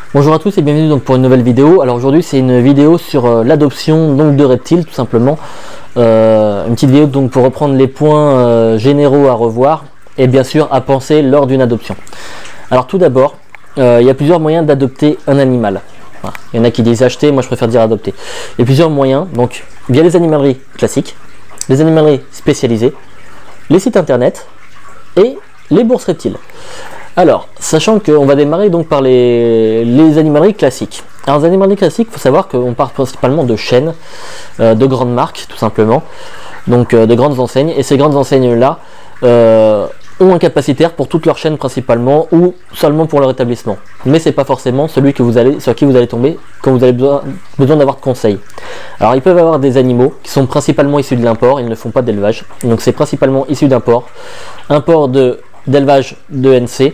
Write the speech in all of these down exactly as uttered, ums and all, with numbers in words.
Bonjour à tous et bienvenue donc pour une nouvelle vidéo. Alors aujourd'hui c'est une vidéo sur euh, l'adoption donc de reptiles tout simplement. Euh, une petite vidéo donc pour reprendre les points euh, généraux à revoir et bien sûr à penser lors d'une adoption. Alors tout d'abord, euh, il y a plusieurs moyens d'adopter un animal. Voilà. Il y en a qui disent acheter, moi je préfère dire adopter. Il y a plusieurs moyens, donc via les animaleries classiques, les animaleries spécialisées, les sites internet et les bourses reptiles. Alors, sachant qu'on va démarrer donc par les, les animaleries classiques. Alors, les animaleries classiques, il faut savoir qu'on part principalement de chaînes, euh, de grandes marques, tout simplement, donc euh, de grandes enseignes. Et ces grandes enseignes-là euh, ont un capacitaire pour toute leur chaîne principalement, ou seulement pour leur établissement. Mais c'est pas forcément celui que vous allez, sur qui vous allez tomber quand vous avez besoin, besoin d'avoir de conseils. Alors, ils peuvent avoir des animaux qui sont principalement issus de l'import, ils ne font pas d'élevage. Donc, c'est principalement issu d'import. Import de d'élevage de N C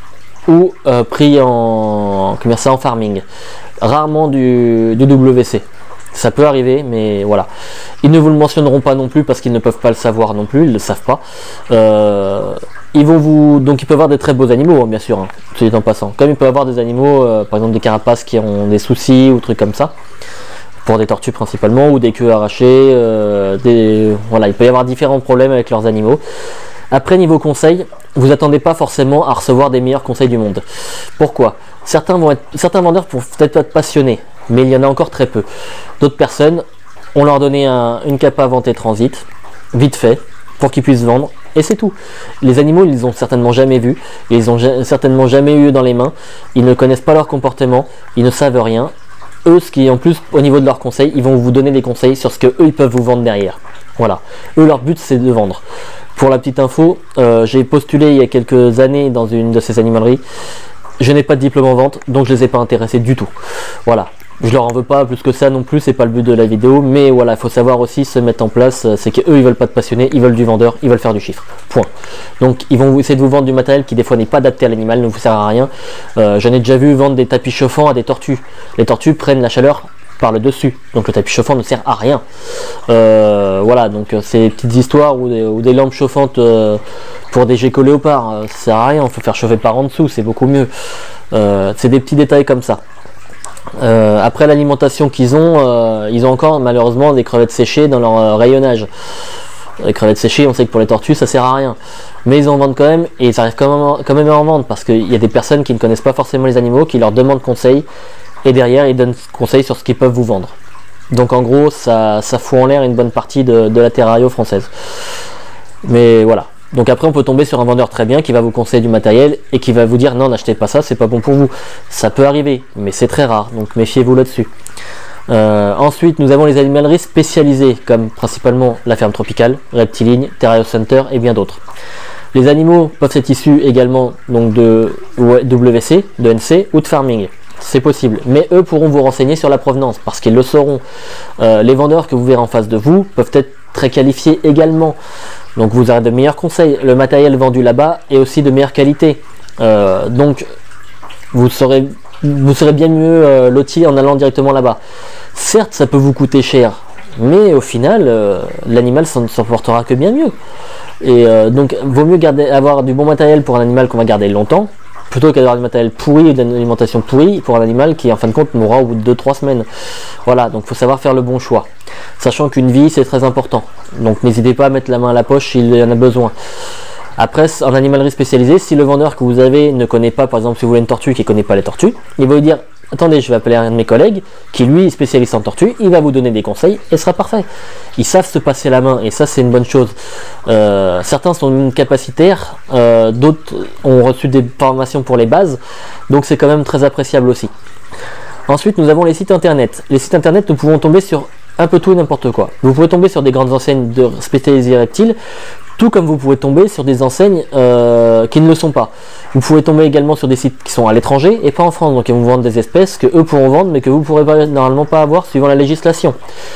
ou euh, pris en, ça, en farming, rarement du, du W C. Ça peut arriver, mais voilà. Ils ne vous le mentionneront pas non plus parce qu'ils ne peuvent pas le savoir non plus, ils ne le savent pas. Euh, ils vont vous, donc ils peuvent avoir des très beaux animaux, hein, bien sûr, hein, tout en passant. Comme ils peuvent avoir des animaux, euh, par exemple des carapaces qui ont des soucis ou trucs comme ça, pour des tortues principalement, ou des queues arrachées. Euh, des, voilà, il peut y avoir différents problèmes avec leurs animaux. Après, niveau conseil, vous attendez pas forcément à recevoir des meilleurs conseils du monde. Pourquoi? Certains vont être, certains vendeurs pourront peut-être être passionnés, mais il y en a encore très peu. D'autres personnes, on leur donné un, une capa vente et transit, vite fait, pour qu'ils puissent vendre, et c'est tout. Les animaux, ils les ont certainement jamais vus, ils ont certainement jamais eu dans les mains, ils ne connaissent pas leur comportement, ils ne savent rien. Eux, ce qui en plus, au niveau de leurs conseils, ils vont vous donner des conseils sur ce que eux ils peuvent vous vendre derrière. Voilà. Eux, leur but, c'est de vendre. Pour la petite info, euh, j'ai postulé il y a quelques années dans une de ces animaleries. Je n'ai pas de diplôme en vente, donc je les ai pas intéressés du tout. Voilà. Je leur en veux pas plus que ça non plus, c'est pas le but de la vidéo, mais voilà, il faut savoir aussi se mettre en place, c'est qu'eux ils veulent pas de passionnés, ils veulent du vendeur, ils veulent faire du chiffre. Point. Donc ils vont essayer de vous vendre du matériel qui des fois n'est pas adapté à l'animal, ne vous sert à rien. Euh, J'en ai déjà vu vendre des tapis chauffants à des tortues. Les tortues prennent la chaleur par le dessus, donc le tapis chauffant ne sert à rien. Euh, voilà, donc c'est des petites histoires ou des, ou des lampes chauffantes euh, pour des geckos léopards, euh, ça sert à rien, il faut faire chauffer par en dessous, c'est beaucoup mieux. Euh, c'est des petits détails comme ça. Euh, après l'alimentation qu'ils ont, euh, ils ont encore malheureusement des crevettes séchées dans leur euh, rayonnage. Les crevettes séchées, on sait que pour les tortues ça sert à rien, mais ils en vendent quand même, et ils arrivent quand même, quand même à en vendre parce qu'il y a des personnes qui ne connaissent pas forcément les animaux, qui leur demandent conseil. Et derrière, ils donnent conseil sur ce qu'ils peuvent vous vendre. Donc en gros, ça, ça fout en l'air une bonne partie de, de la terrario française. Mais voilà. Donc après, on peut tomber sur un vendeur très bien qui va vous conseiller du matériel et qui va vous dire non, n'achetez pas ça, c'est pas bon pour vous. Ça peut arriver, mais c'est très rare. Donc méfiez-vous là-dessus. Euh, ensuite, nous avons les animaleries spécialisées, comme principalement la ferme tropicale, Reptiline, Terrario Center et bien d'autres. Les animaux peuvent être issus également donc de W C, de N C ou de farming. C'est possible, mais eux pourront vous renseigner sur la provenance parce qu'ils le sauront. Euh, les vendeurs que vous verrez en face de vous peuvent être très qualifiés également, donc vous aurez de meilleurs conseils. Le matériel vendu là-bas est aussi de meilleure qualité, euh, donc vous serez, vous serez bien mieux euh, loti en allant directement là-bas. Certes, ça peut vous coûter cher, mais au final, euh, l'animal s'en portera que bien mieux. Et euh, donc, vaut mieux garder, avoir du bon matériel pour un animal qu'on va garder longtemps, plutôt qu'avoir du matériel pourri ou de l'alimentation pourrie pour un animal qui en fin de compte mourra au bout de deux trois semaines. Voilà, donc il faut savoir faire le bon choix. Sachant qu'une vie c'est très important. Donc n'hésitez pas à mettre la main à la poche s'il y en a besoin. Après, en animalerie spécialisée, si le vendeur que vous avez ne connaît pas, par exemple si vous voulez une tortue qui ne connaît pas les tortues, il va vous dire attendez, je vais appeler un de mes collègues qui lui est spécialiste en tortues, il va vous donner des conseils et ce sera parfait. Ils savent se passer la main et ça c'est une bonne chose. Euh, certains sont capacitaires, euh, d'autres ont reçu des formations pour les bases, donc c'est quand même très appréciable aussi. Ensuite nous avons les sites internet. Les sites internet, nous pouvons tomber sur un peu tout et n'importe quoi. Vous pouvez tomber sur des grandes enseignes de spécialisées reptiles, tout comme vous pouvez tomber sur des enseignes euh, qui ne le sont pas. Vous pouvez tomber également sur des sites qui sont à l'étranger et pas en France, donc ils vont vous vendre des espèces que eux pourront vendre mais que vous ne pourrez pas, normalement pas avoir suivant la législation.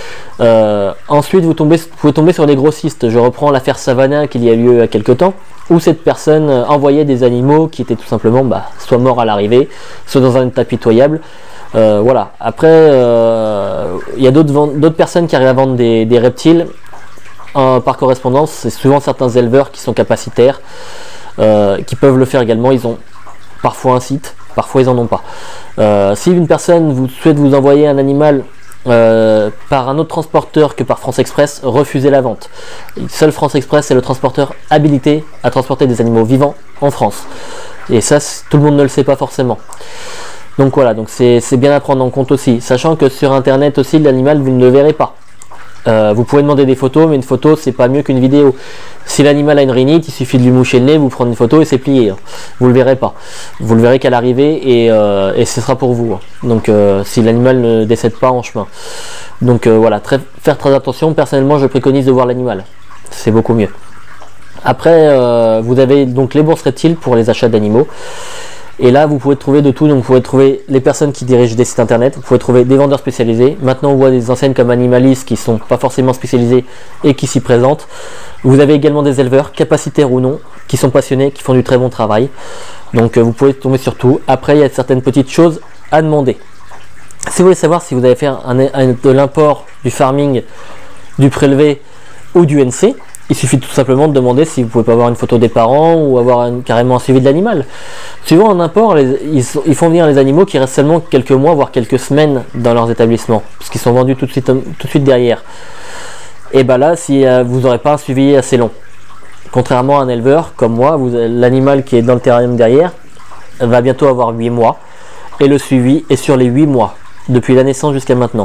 Euh, ensuite vous, tombez, vous pouvez tomber sur des grossistes. Je reprends l'affaire Savannah qu'il y a lieu il y a quelques temps, où cette personne envoyait des animaux qui étaient tout simplement bah, soit morts à l'arrivée, soit dans un état pitoyable. Euh, voilà. Après, euh, il y a d'autres personnes qui arrivent à vendre des, des reptiles euh, par correspondance. C'est souvent certains éleveurs qui sont capacitaires, euh, qui peuvent le faire également. Ils ont parfois un site, parfois ils en ont pas. Euh, si une personne vous souhaite vous envoyer un animal euh, par un autre transporteur que par France Express, refusez la vente. Seul France Express est le transporteur habilité à transporter des animaux vivants en France. Et ça, tout le monde ne le sait pas forcément. Donc voilà, donc c'est bien à prendre en compte aussi, sachant que sur internet aussi l'animal vous ne le verrez pas. Euh, vous pouvez demander des photos, mais une photo c'est pas mieux qu'une vidéo. Si l'animal a une rhinite, il suffit de lui moucher le nez, vous prenez une photo et c'est plié. Hein. Vous le verrez pas. Vous le verrez qu'à l'arrivée et, euh, et ce sera pour vous. Hein. Donc euh, si l'animal ne décède pas en chemin. Donc euh, voilà, très, faire très attention. Personnellement, je préconise de voir l'animal. C'est beaucoup mieux. Après, euh, vous avez donc les bourses reptiles pour les achats d'animaux. Et là, vous pouvez trouver de tout. Donc, vous pouvez trouver les personnes qui dirigent des sites internet. Vous pouvez trouver des vendeurs spécialisés. Maintenant, on voit des enseignes comme Animalis qui sont pas forcément spécialisées et qui s'y présentent. Vous avez également des éleveurs, capacitaires ou non, qui sont passionnés, qui font du très bon travail. Donc, vous pouvez tomber sur tout. Après, il y a certaines petites choses à demander. Si vous voulez savoir si vous allez faire un, un, de l'import, du farming, du prélevé ou du N C, il suffit tout simplement de demander si vous pouvez pas avoir une photo des parents ou avoir un, carrément un suivi de l'animal. Souvent en import, les, ils, ils font venir les animaux qui restent seulement quelques mois, voire quelques semaines dans leurs établissements, parce qu'ils sont vendus tout de suite, tout de suite derrière. Et bien là, si euh, vous n'aurez pas un suivi assez long, contrairement à un éleveur comme moi, l'animal qui est dans le terrarium derrière va bientôt avoir huit mois, et le suivi est sur les huit mois, depuis la naissance jusqu'à maintenant.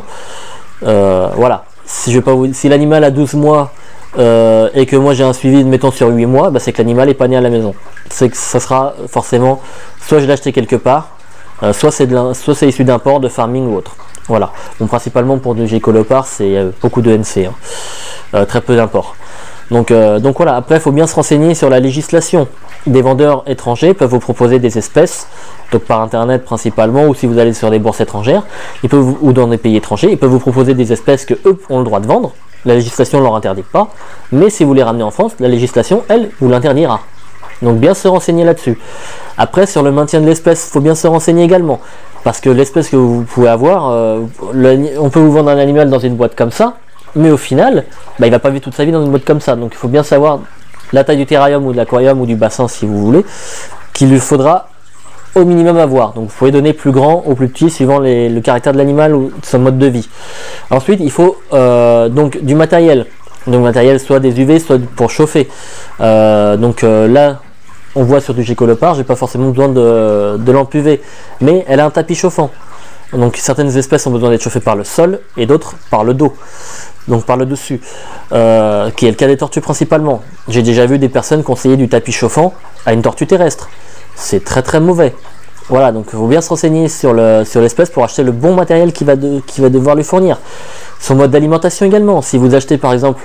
Euh, voilà, si, je vais pas vous, si l'animal a douze mois, Euh, et que moi j'ai un suivi mettons sur huit mois, bah c'est que l'animal est pas né à la maison. C'est que ça sera forcément soit je l'ai acheté quelque part, euh, soit c'est soit c'est issu d'un port, de farming ou autre. Voilà. Bon, principalement pour du gécolopard, c'est euh, beaucoup de N C, hein. euh, très peu d'imports. Donc, euh, donc voilà, après il faut bien se renseigner sur la législation. Des vendeurs étrangers peuvent vous proposer des espèces, donc par internet principalement, ou si vous allez sur des bourses étrangères, ils peuvent vous, ou dans des pays étrangers, ils peuvent vous proposer des espèces que eux ont le droit de vendre. La législation ne leur interdit pas, mais si vous les ramenez en France, la législation, elle, vous l'interdira. Donc bien se renseigner là-dessus. Après, sur le maintien de l'espèce, il faut bien se renseigner également, parce que l'espèce que vous pouvez avoir, euh, le, on peut vous vendre un animal dans une boîte comme ça, mais au final, bah, il ne va pas vivre toute sa vie dans une boîte comme ça. Donc il faut bien savoir la taille du terrarium ou de l'aquarium ou du bassin, si vous voulez, qu'il lui faudra au minimum avoir. Donc vous pouvez donner plus grand ou plus petit suivant les, le caractère de l'animal ou son mode de vie. Ensuite, il faut euh, donc du matériel. Donc matériel soit des U V, soit pour chauffer. Euh, donc euh, là, on voit sur du gécolopard, j'ai pas forcément besoin de, de lampe U V, mais elle a un tapis chauffant. Donc certaines espèces ont besoin d'être chauffées par le sol et d'autres par le dos. Donc par le dessus, euh, qui est le cas des tortues principalement. J'ai déjà vu des personnes conseiller du tapis chauffant à une tortue terrestre. C'est très très mauvais. Voilà, donc il faut bien se renseigner sur le sur l'espèce pour acheter le bon matériel qui va, de, qui va devoir lui fournir. Son mode d'alimentation également. Si vous achetez par exemple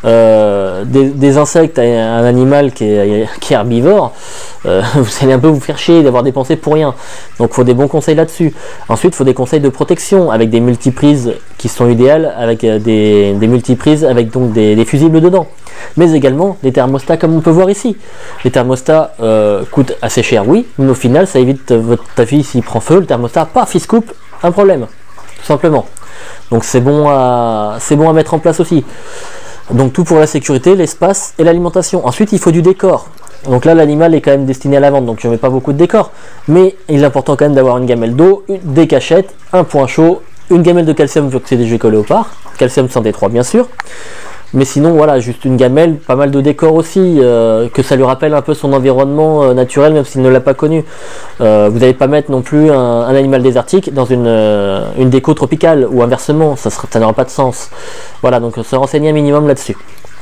euh, des, des insectes à un animal qui est, qui est herbivore, euh, vous allez un peu vous faire chier d'avoir dépensé pour rien. Donc il faut des bons conseils là-dessus. Ensuite, il faut des conseils de protection avec des multiprises qui sont idéales, avec des, des multiprises avec donc des, des fusibles dedans. Mais également des thermostats comme on peut voir ici. Les thermostats euh, coûtent assez cher, oui, mais au final ça évite votre ta fille s'il prend feu, le thermostat, paf, il se coupe, un problème, tout simplement. Donc c'est bon à c'est bon à mettre en place aussi. Donc tout pour la sécurité, l'espace et l'alimentation. Ensuite il faut du décor. Donc là l'animal est quand même destiné à la vente, donc je ne mets pas beaucoup de décor, mais il est important quand même d'avoir une gamelle d'eau, des cachettes, un point chaud, une gamelle de calcium vu que c'est des gécolopard, calcium cent D trois bien sûr. Mais sinon, voilà, juste une gamelle, pas mal de décors aussi, euh, que ça lui rappelle un peu son environnement euh, naturel, même s'il ne l'a pas connu. Euh, vous n'allez pas mettre non plus un, un animal désertique dans une, euh, une déco tropicale, ou inversement, ça, ça n'aura pas de sens. Voilà, donc se renseigner un minimum là-dessus.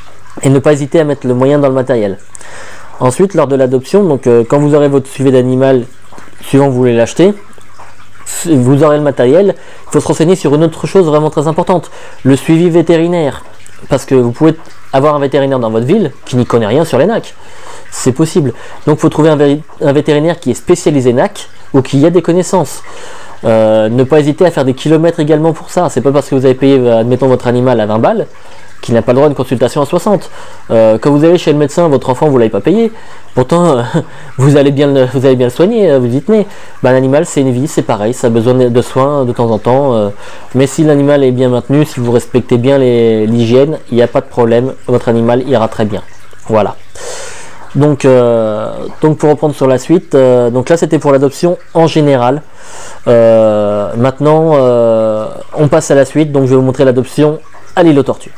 Et ne pas hésiter à mettre le moyen dans le matériel. Ensuite, lors de l'adoption, donc euh, quand vous aurez votre suivi d'animal, suivant que vous voulez l'acheter, vous aurez le matériel, il faut se renseigner sur une autre chose vraiment très importante, le suivi vétérinaire. Parce que vous pouvez avoir un vétérinaire dans votre ville qui n'y connaît rien sur les N A C. C'est possible. Donc il faut trouver un, vé un vétérinaire qui est spécialisé N A C ou qui a des connaissances. Euh, ne pas hésiter à faire des kilomètres également pour ça. C'est pas parce que vous avez payé, admettons, votre animal à vingt balles qu'il n'a pas le droit à une consultation à soixante. Euh, quand vous allez chez le médecin, votre enfant vous l'avez pas payé, pourtant euh, vous allez bien le, vous allez bien le soigner, vous y tenez. Ben, l'animal c'est une vie, c'est pareil, ça a besoin de soins de temps en temps. Euh, mais si l'animal est bien maintenu, si vous respectez bien l'hygiène, il n'y a pas de problème, votre animal ira très bien. Voilà. Donc, euh, donc pour reprendre sur la suite, euh, donc là c'était pour l'adoption en général. Euh, maintenant euh, on passe à la suite, donc je vais vous montrer l'adoption à l'île aux tortues.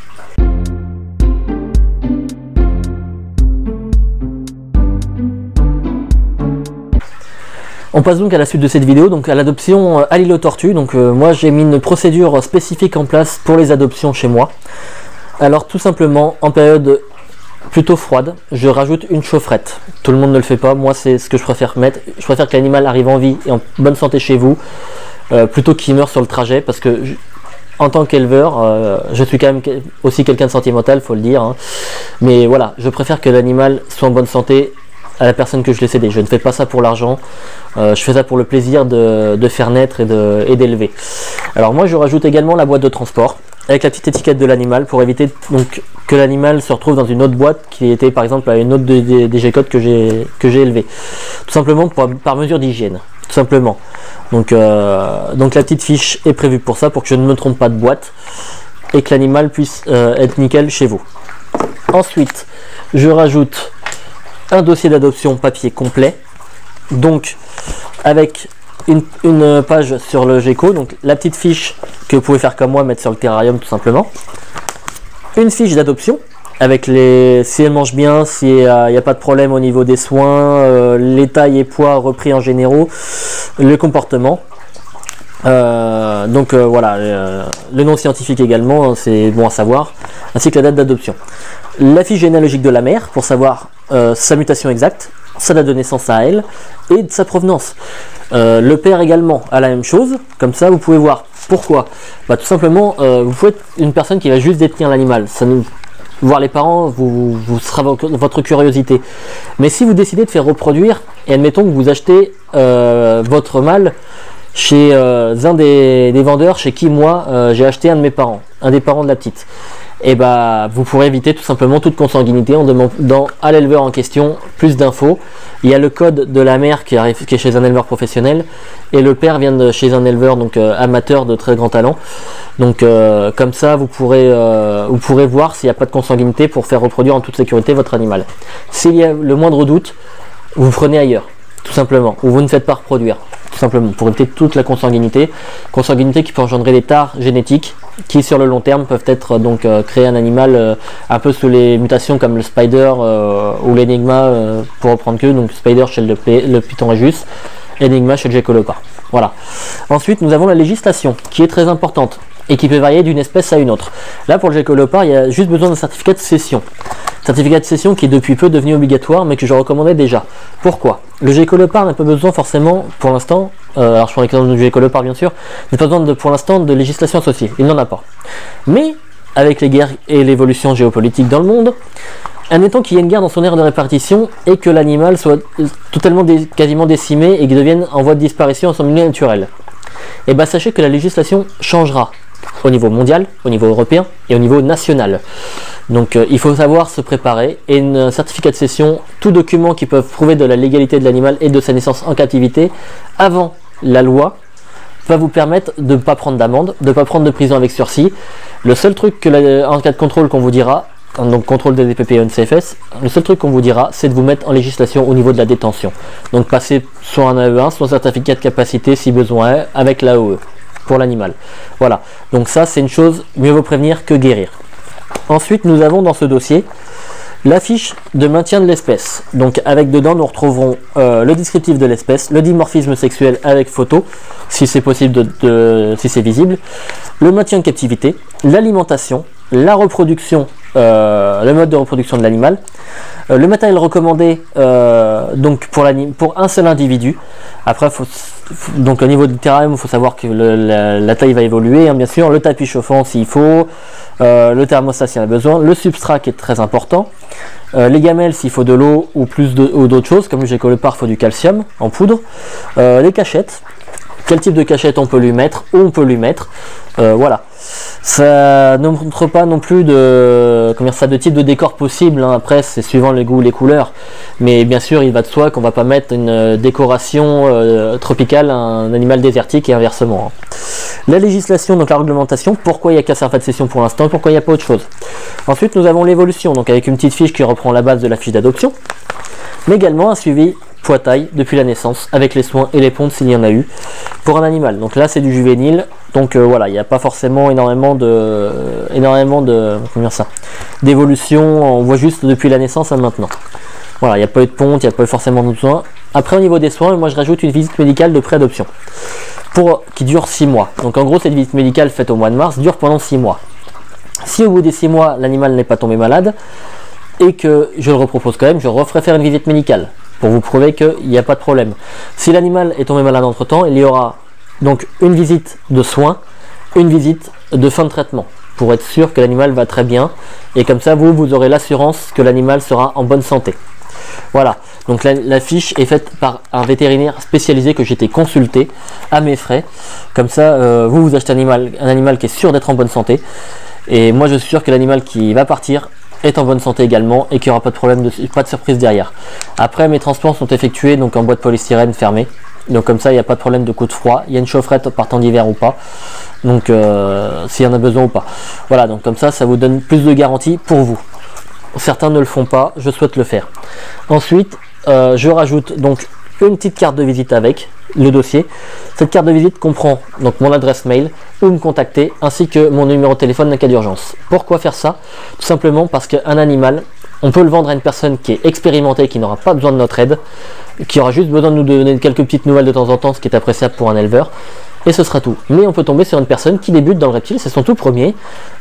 On passe donc à la suite de cette vidéo, donc à l'adoption à l'île aux tortues. Donc euh, moi j'ai mis une procédure spécifique en place pour les adoptions chez moi. Alors tout simplement, en période plutôt froide, je rajoute une chaufferette. Tout le monde ne le fait pas, moi c'est ce que je préfère mettre. Je préfère que l'animal arrive en vie et en bonne santé chez vous, euh, plutôt qu'il meure sur le trajet, parce que je, en tant qu'éleveur, euh, je suis quand même aussi quelqu'un de sentimental, faut le dire, hein. Mais voilà, je préfère que l'animal soit en bonne santé à la personne que je l'ai cédé. Je ne fais pas ça pour l'argent, euh, je fais ça pour le plaisir de, de faire naître et de, et d'élever. Alors moi je rajoute également la boîte de transport avec la petite étiquette de l'animal pour éviter donc que l'animal se retrouve dans une autre boîte qui était par exemple à une autre des G-Code que j'ai que j'ai élevé. Tout simplement pour, par mesure d'hygiène, tout simplement. Donc, euh, donc la petite fiche est prévue pour ça, pour que je ne me trompe pas de boîte et que l'animal puisse euh, être nickel chez vous. Ensuite, je rajoute un dossier d'adoption papier complet, donc avec une, une page sur le Gecko, donc la petite fiche que vous pouvez faire comme moi, mettre sur le terrarium tout simplement, une fiche d'adoption avec les si elle mange bien, s'il n'y a, a pas de problème au niveau des soins, euh, les tailles et poids repris en généraux, le comportement. Euh, donc euh, voilà, euh, le nom scientifique également, c'est bon à savoir, ainsi que la date d'adoption. La fiche généalogique de la mère pour savoir euh, sa mutation exacte, sa date de naissance à elle et de sa provenance. Euh, le père également a la même chose, comme ça vous pouvez voir pourquoi. Bah, tout simplement, euh, vous pouvez être une personne qui va juste détenir l'animal. Ça nous... Voir les parents vous, vous sera votre curiosité. Mais si vous décidez de faire reproduire, et admettons que vous achetez euh, votre mâle chez euh, un des, des vendeurs chez qui moi euh, j'ai acheté un de mes parents, un des parents de la petite, et bah vous pourrez éviter tout simplement toute consanguinité en demandant à l'éleveur en question plus d'infos. Il y a le code de la mère qui, arrive, qui est chez un éleveur professionnel et le père vient de chez un éleveur donc euh, amateur de très grand talent. Donc euh, comme ça vous pourrez, euh, vous pourrez voir s'il n'y a pas de consanguinité pour faire reproduire en toute sécurité votre animal. S'il y a le moindre doute, vous prenez ailleurs, tout simplement, ou vous ne faites pas reproduire, tout simplement, pour éviter toute la consanguinité. Consanguinité qui peut engendrer des tares génétiques qui sur le long terme peuvent être donc euh, créer un animal euh, un peu sous les mutations comme le Spider euh, ou l'Enigma euh, pour reprendre que, donc Spider chez le, le Python Regius, Enigma chez le Gecko Leopard. Voilà. Ensuite nous avons la législation qui est très importante et qui peut varier d'une espèce à une autre. Là pour le Gecko Leopard il y a juste besoin d'un certificat de cession. Certificat de cession qui est depuis peu devenu obligatoire mais que je recommandais déjà. Pourquoi? Le Gecko Leopard n'a pas besoin forcément pour l'instant, euh, alors je prends l'exemple du Gecko Leopard bien sûr, n'a pas besoin de, pour l'instant de législation associée, il n'en a pas. Mais avec les guerres et l'évolution géopolitique dans le monde, admettons qu'il y ait une guerre dans son aire de répartition et que l'animal soit totalement dé, quasiment décimé et qu'il devienne en voie de disparition en son milieu naturel. Et bien sachez que la législation changera au niveau mondial, au niveau européen et au niveau national. Donc euh, il faut savoir se préparer et un certificat de cession, tout document qui peut prouver de la légalité de l'animal et de sa naissance en captivité avant la loi va vous permettre de ne pas prendre d'amende, de ne pas prendre de prison avec sursis. Le seul truc que la, en cas de contrôle qu'on vous dira, donc contrôle des D P P et N C F S, le seul truc qu'on vous dira c'est de vous mettre en législation au niveau de la détention. Donc passer soit un A E un, soit un certificat de capacité si besoin avec l'A O E pour l'animal. Voilà, donc ça c'est une chose, mieux vaut prévenir que guérir. Ensuite nous avons dans ce dossier la fiche de maintien de l'espèce, donc avec dedans nous retrouverons euh, le descriptif de l'espèce, le dimorphisme sexuel avec photo si c'est possible, de, de, si c'est visible, le maintien de captivité, l'alimentation, la reproduction, euh, le mode de reproduction de l'animal, euh, le matériel recommandé euh, donc pour, pour un seul individu. Après faut, donc au niveau du terrarium il faut savoir que le, la, la taille va évoluer hein, bien sûr, le tapis chauffant s'il faut, euh, le thermostat s'il y en a besoin, le substrat qui est très important, euh, les gamelles s'il faut de l'eau ou plus de, ou d'autres choses comme le Gecko Leopard, il faut du calcium en poudre, euh, les cachettes, quel type de cachette on peut lui mettre, où on peut lui mettre, euh, voilà. Ça ne montre pas non plus de, comment dire ça, de type de décor possible, hein. Après c'est suivant les goûts, les couleurs, mais bien sûr il va de soi qu'on va pas mettre une décoration euh, tropicale à un animal désertique et inversement, hein. La législation, donc la réglementation, pourquoi il n'y a qu'un serveur de session pour l'instant, pourquoi il n'y a pas autre chose. Ensuite nous avons l'évolution, donc avec une petite fiche qui reprend la base de la fiche d'adoption, mais également un suivi poids-taille depuis la naissance, avec les soins et les pontes s'il y en a eu, pour un animal. Donc là c'est du juvénile, donc euh, voilà, il n'y a pas forcément énormément de euh, énormément de comment dire ça d'évolution, on voit juste depuis la naissance à maintenant. Voilà, il n'y a pas eu de ponte, il n'y a pas eu forcément de soins. Après au niveau des soins, moi je rajoute une visite médicale de pré-adoption pour qui dure six mois. Donc en gros cette visite médicale faite au mois de mars dure pendant six mois. Si au bout des six mois l'animal n'est pas tombé malade et que je le repropose quand même, je referai faire une visite médicale pour vous prouver qu'il n'y a pas de problème. Si l'animal est tombé malade entre temps, il y aura donc une visite de soins, une visite de fin de traitement pour être sûr que l'animal va très bien, et comme ça vous, vous aurez l'assurance que l'animal sera en bonne santé. Voilà, donc la, la fiche est faite par un vétérinaire spécialisé que j'ai été consulté à mes frais. Comme ça, euh, vous, vous achetez un animal, un animal qui est sûr d'être en bonne santé, et moi je suis sûr que l'animal qui va partir est en bonne santé également et qu'il n'y aura pas de problème, de, pas de surprise derrière. Après mes transports sont effectués donc en boîte polystyrène fermée, donc comme ça il n'y a pas de problème de coup de froid, il y a une chaufferette par temps d'hiver ou pas, donc euh, s'il y en a besoin ou pas. Voilà, donc comme ça ça vous donne plus de garantie pour vous. Certains ne le font pas, je souhaite le faire. Ensuite euh, je rajoute donc une petite carte de visite avec le dossier. Cette carte de visite comprend donc mon adresse mail, où me contacter, ainsi que mon numéro de téléphone en cas d'urgence. Pourquoi faire ça? Tout simplement parce qu'un animal, on peut le vendre à une personne qui est expérimentée, qui n'aura pas besoin de notre aide, qui aura juste besoin de nous donner quelques petites nouvelles de temps en temps, ce qui est appréciable pour un éleveur, et ce sera tout. Mais on peut tomber sur une personne qui débute dans le reptile, c'est son tout premier,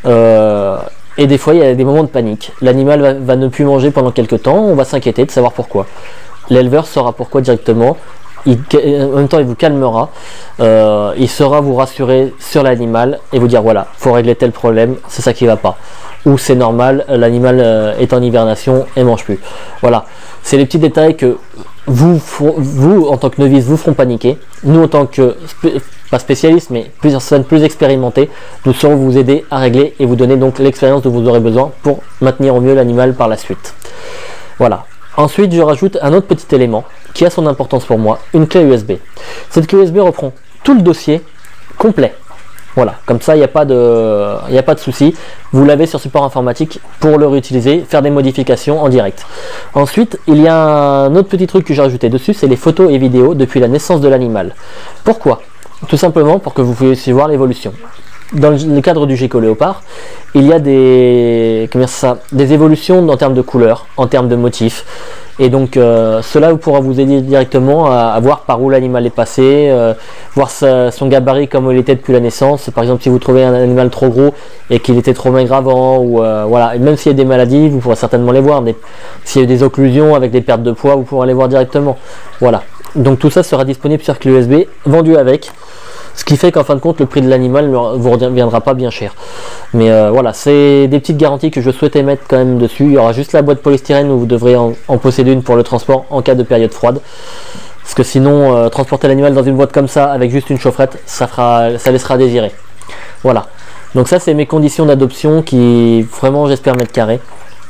euh, et des fois il y a des moments de panique. L'animal va, va ne plus manger pendant quelques temps, on va s'inquiéter de savoir pourquoi. L'éleveur saura pourquoi directement. Il, en même temps il vous calmera, euh, il saura vous rassurer sur l'animal et vous dire voilà, faut régler tel problème, c'est ça qui va pas, ou c'est normal, l'animal euh, est en hibernation et mange plus. Voilà, c'est les petits détails que vous, vous en tant que novice vous feront paniquer. Nous en tant que pas spécialistes mais plusieurs personnes plus expérimentées, nous saurons vous aider à régler et vous donner donc l'expérience dont vous aurez besoin pour maintenir au mieux l'animal par la suite. Voilà. Ensuite, je rajoute un autre petit élément qui a son importance pour moi, une clé U S B. Cette clé U S B reprend tout le dossier complet. Voilà, comme ça, il n'y a pas de, il n'y a pas de souci. Vous l'avez sur support informatique pour le réutiliser, faire des modifications en direct. Ensuite, il y a un autre petit truc que j'ai rajouté dessus, c'est les photos et vidéos depuis la naissance de l'animal. Pourquoi? Tout simplement pour que vous puissiez voir l'évolution. Dans le cadre du gecko léopard, il y a des, comment ça, des évolutions en termes de couleurs, en termes de motifs. Et donc euh, cela pourra vous aider directement à, à voir par où l'animal est passé, euh, voir sa, son gabarit comme il était depuis la naissance. Par exemple, si vous trouvez un animal trop gros et qu'il était trop maigre avant, ou euh, voilà, et même s'il y a des maladies, vous pourrez certainement les voir. S'il y a des occlusions avec des pertes de poids, vous pourrez les voir directement. Voilà. Donc tout ça sera disponible sur clé U S B, vendu avec. Ce qui fait qu'en fin de compte, le prix de l'animal ne vous reviendra pas bien cher. Mais euh, voilà, c'est des petites garanties que je souhaitais mettre quand même dessus. Il y aura juste la boîte polystyrène où vous devrez en, en posséder une pour le transport en cas de période froide. Parce que sinon, euh, transporter l'animal dans une boîte comme ça, avec juste une chaufferette, ça, fera, ça laissera désirer. Voilà. Donc ça, c'est mes conditions d'adoption qui, vraiment, j'espère mettre carré.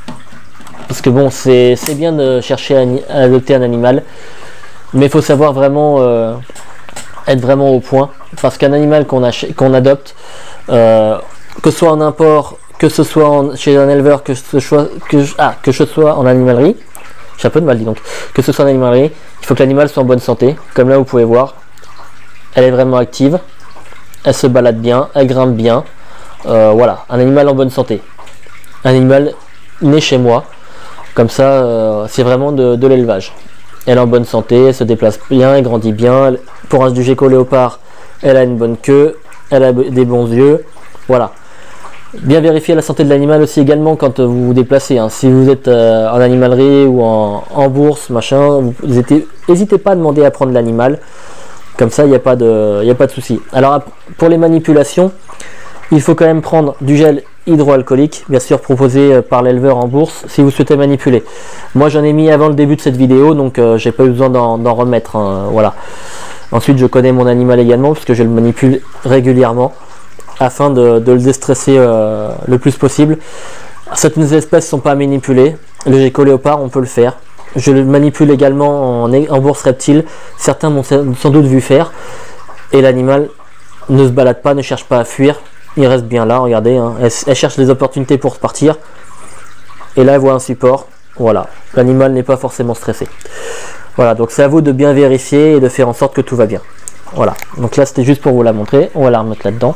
Parce que bon, c'est bien de chercher à, à adopter un animal. Mais il faut savoir vraiment... Euh, être vraiment au point, parce qu'un animal qu'on qu'on adopte, euh, que ce soit en import, que ce soit en, chez un éleveur, que ce soit que, ah, que ce soit en animalerie, j'ai un peu de mal dit donc, que ce soit en animalerie, il faut que l'animal soit en bonne santé. Comme là vous pouvez voir, elle est vraiment active, elle se balade bien, elle grimpe bien, euh, voilà, un animal en bonne santé, un animal né chez moi, comme ça euh, c'est vraiment de, de l'élevage. Elle est en bonne santé, elle se déplace bien, elle grandit bien. Pour un du gecko léopard, elle a une bonne queue, elle a des bons yeux. Voilà. Bien vérifier la santé de l'animal aussi également quand vous vous déplacez. Hein. Si vous êtes euh, en animalerie ou en, en bourse, machin, n'hésitez pas à demander à prendre l'animal. Comme ça, il n'y a pas de, y a pas de souci. Alors, pour les manipulations, il faut quand même prendre du gel hydroalcoolique, bien sûr proposé par l'éleveur en bourse si vous souhaitez manipuler. Moi j'en ai mis avant le début de cette vidéo, donc euh, j'ai pas eu besoin d'en remettre, hein, voilà. Ensuite, je connais mon animal également, puisque je le manipule régulièrement, afin de, de le déstresser euh, le plus possible. Certaines espèces ne sont pas manipulées. Le gecko léopard, on peut le faire. Je le manipule également en, en bourse reptile. Certains m'ont sans doute vu faire. Et l'animal ne se balade pas, ne cherche pas à fuir. Il reste bien là, regardez. Hein. Elle, elle cherche des opportunités pour partir. Et là, elle voit un support. Voilà. L'animal n'est pas forcément stressé. Voilà, donc c'est à vous de bien vérifier et de faire en sorte que tout va bien. Voilà. Donc là, c'était juste pour vous la montrer. On va la remettre là-dedans.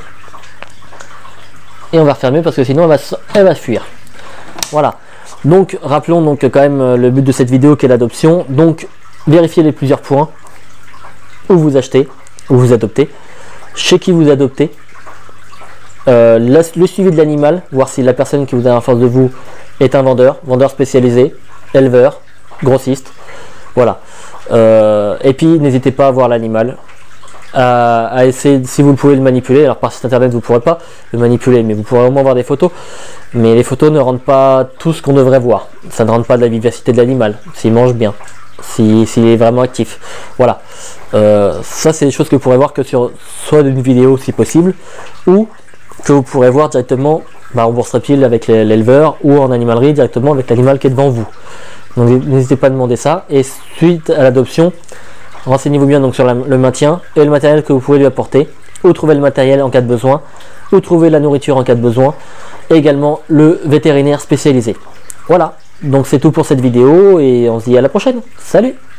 Et on va refermer parce que sinon, elle va, elle va fuir. Voilà. Donc, rappelons donc quand même le but de cette vidéo qui est l'adoption. Donc, vérifiez les plusieurs points. Où vous achetez, où vous adoptez, chez qui vous adoptez, euh, le, le suivi de l'animal, voir si la personne qui vous a en face de vous est un vendeur, vendeur spécialisé, éleveur, grossiste, voilà. Euh, et puis n'hésitez pas à voir l'animal, à, à essayer, si vous pouvez le manipuler. Alors par site internet vous ne pourrez pas le manipuler, mais vous pourrez au moins voir des photos. Mais les photos ne rendent pas tout ce qu'on devrait voir. Ça ne rend pas de la vivacité de l'animal, s'il mange bien, s'il si, est vraiment actif. Voilà. Euh, ça c'est des choses que vous pourrez voir que sur soit d'une vidéo si possible, ou que vous pourrez voir directement bah, en bourse reptile avec l'éleveur, ou en animalerie directement avec l'animal qui est devant vous. Donc n'hésitez pas à demander ça. Et suite à l'adoption, renseignez-vous bien donc sur la, le maintien et le matériel que vous pouvez lui apporter, où trouver le matériel en cas de besoin, où trouver la nourriture en cas de besoin, et également le vétérinaire spécialisé. Voilà, donc c'est tout pour cette vidéo et on se dit à la prochaine. Salut!